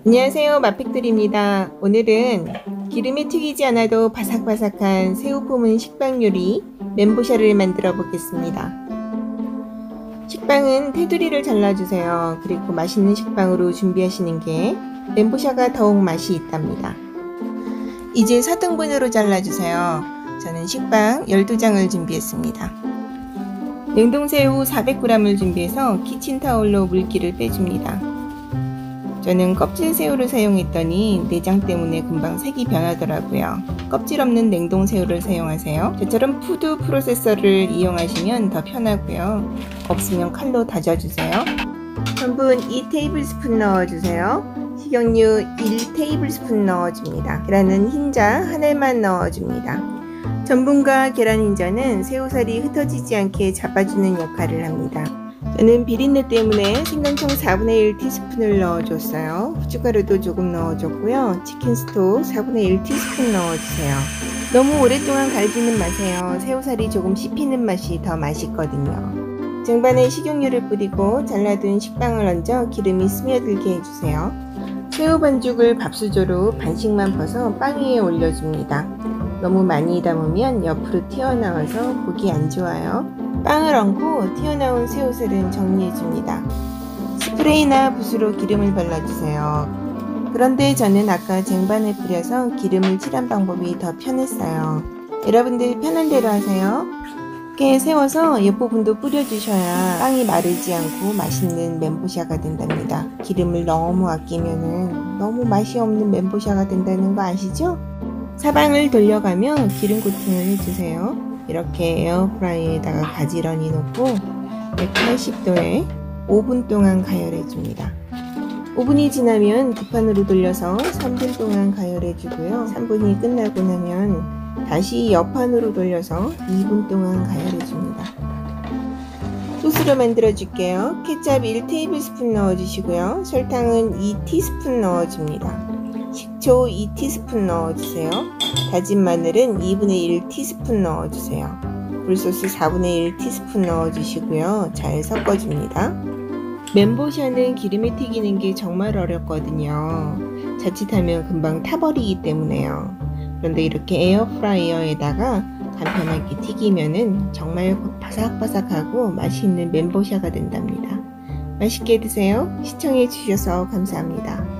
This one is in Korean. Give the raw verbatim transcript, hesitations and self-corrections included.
안녕하세요, 맛픽들입니다. 오늘은 기름에 튀기지 않아도 바삭바삭한 새우 품은 식빵 요리 멘보샤를 만들어 보겠습니다. 식빵은 테두리를 잘라주세요. 그리고 맛있는 식빵으로 준비하시는 게 멘보샤가 더욱 맛이 있답니다. 이제 사 등분으로 잘라주세요. 저는 식빵 열두 장을 준비했습니다. 냉동새우 사백 그램을 준비해서 키친타올로 물기를 빼줍니다. 저는 껍질 새우를 사용했더니 내장 때문에 금방 색이 변하더라고요. 껍질 없는 냉동 새우를 사용하세요. 저처럼 푸드 프로세서를 이용하시면 더 편하고요. 없으면 칼로 다져주세요. 전분 이 테이블스푼 넣어주세요. 식용유 일 테이블스푼 넣어줍니다. 계란은 흰자 하나만 넣어줍니다. 전분과 계란 흰자는 새우살이 흩어지지 않게 잡아주는 역할을 합니다. 저는 비린내 때문에 생강청 사분의 일 티스푼을 넣어줬어요. 후춧가루도 조금 넣어줬고요. 치킨스톡 사분의 일 티스푼 넣어주세요. 너무 오랫동안 갈지는 마세요. 새우살이 조금 씹히는 맛이 더 맛있거든요. 쟁반에 식용유를 뿌리고 잘라둔 식빵을 얹어 기름이 스며들게 해주세요. 새우 반죽을 밥수저로 반씩만 퍼서 빵 위에 올려줍니다. 너무 많이 담으면 옆으로 튀어나와서 보기 안 좋아요. 빵을 얹고 튀어나온 새우살은 정리해줍니다. 스프레이나 붓으로 기름을 발라주세요. 그런데 저는 아까 쟁반에 뿌려서 기름을 칠한 방법이 더 편했어요. 여러분들 편한 대로 하세요. 이렇게 세워서 옆부분도 뿌려주셔야 빵이 마르지 않고 맛있는 멘보샤가 된답니다. 기름을 너무 아끼면은 너무 맛이 없는 멘보샤가 된다는 거 아시죠? 사방을 돌려가며 기름 코팅을 해주세요. 이렇게 에어프라이어에다가 가지런히 놓고 백팔십 도에 오 분 동안 가열해 줍니다. 오 분이 지나면 뒷판으로 돌려서 삼 분 동안 가열해 주고요. 삼 분이 끝나고 나면 다시 옆판으로 돌려서 이 분 동안 가열해 줍니다. 소스로 만들어 줄게요. 케첩 일 테이블스푼 넣어 주시고요. 설탕은 이 티스푼 넣어 줍니다. 식초 이 티스푼 넣어주세요. 다진 마늘은 이분의 일 티스푼 넣어주세요. 굴소스 사분의 일 티스푼 넣어주시고요. 잘 섞어줍니다. 멘보샤는 기름에 튀기는 게 정말 어렵거든요. 자칫하면 금방 타버리기 때문에요. 그런데 이렇게 에어프라이어에다가 간편하게 튀기면은 정말 바삭바삭하고 맛있는 멘보샤가 된답니다. 맛있게 드세요. 시청해 주셔서 감사합니다.